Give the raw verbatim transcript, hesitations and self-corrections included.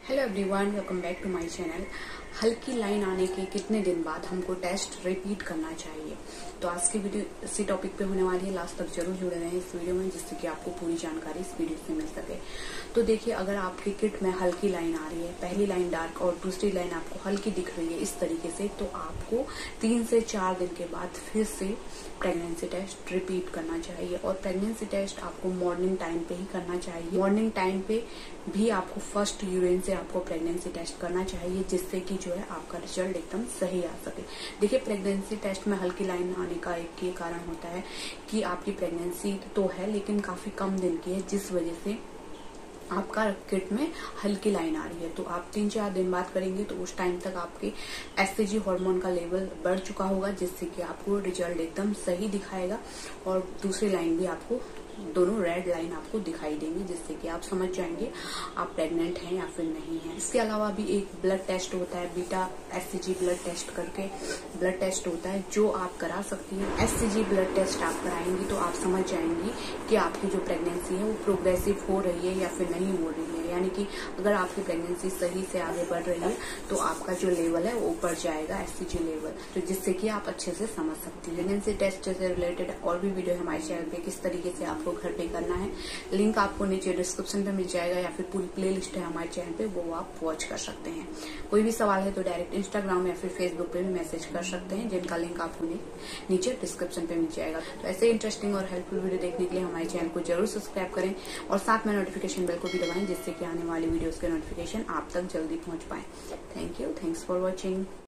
Hello everyone, welcome back to my channel. हल्की line आने के कितने दिन बाद हमको टेस्ट रिपीट करना चाहिए, तो आज की वीडियो इसी टॉपिक पे होने वाली है। लास्ट तक जरूर जुड़े रहें इस वीडियो में, जिससे कि आपको पूरी जानकारी इस वीडियो से मिल सके। तो देखिए, अगर आपकी किट में हल्की लाइन आ रही है, पहली लाइन डार्क और दूसरी लाइन आपको हल्की दिख रही है इस तरीके से, तो आपको तीन से चार दिन के बाद फिर से प्रेगनेंसी टेस्ट रिपीट करना चाहिए। और प्रेगनेंसी टेस्ट आपको मॉर्निंग टाइम पे ही करना चाहिए। मॉर्निंग टाइम पे भी आपको फर्स्ट यूरिन से आपको प्रेगनेंसी टेस्ट करना चाहिए, जिससे कि जो है आपका रिजल्ट एकदम सही आ सके। देखिए, प्रेगनेंसी टेस्ट में हल्की लाइन आने का एक ये कारण होता है कि आपकी प्रेगनेंसी तो है लेकिन काफी कम दिन की है, जिस वजह से आपका किट में हल्की लाइन आ रही है। तो आप तीन चार दिन बाद करेंगे तो उस टाइम तक आपके एससीजी हार्मोन का लेवल बढ़ चुका होगा, जिससे कि आपको रिजल्ट एकदम सही दिखाएगा। और दूसरी लाइन भी आपको, दोनों रेड लाइन आपको दिखाई देंगी, जिससे कि आप समझ जाएंगे आप प्रेग्नेंट हैं या फिर नहीं है। इसके अलावा भी एक ब्लड टेस्ट होता है, बीटा एससीजी ब्लड टेस्ट करके ब्लड टेस्ट होता है, जो आप करा सकती हैं। एससीजी ब्लड टेस्ट आप कराएंगी तो आप समझ जाएंगी कि आपकी जो प्रेगनेंसी है वो प्रोग्रेसिव हो रही है या फिर नहीं हो रही है। यानी कि अगर आपकी प्रेगनेंसी सही से आगे बढ़ रही है तो आपका जो लेवल है वो बढ़ जाएगा, एससीजी लेवल, तो जिससे कि आप अच्छे से समझ सकती हैं। प्रेगनेंसी टेस्ट से रिलेटेड और भी वीडियो है हमारे चैनल पे, किस तरीके से आपको घर पे करना है। लिंक आपको नीचे डिस्क्रिप्शन पे मिल जाएगा, या फिर पूरी प्ले लिस्ट है हमारे चैनल पे, वो आप वॉच कर सकते हैं। कोई भी सवाल है तो डायरेक्ट इंस्टाग्राम या फिर फेसबुक पे भी मैसेज कर सकते हैं, जिनका लिंक आपको नीचे डिस्क्रिप्शन पे मिल जाएगा। तो ऐसे इंटरेस्टिंग और हेल्पफुल वीडियो देखने के लिए हमारे चैनल को जरूर सब्सक्राइब करें और साथ में नोटिफिकेशन बेल को भी दबाएं, जिससे कि आने वाली वीडियोस के नोटिफिकेशन आप तक जल्दी पहुंच पाए। Thank you, thanks for watching.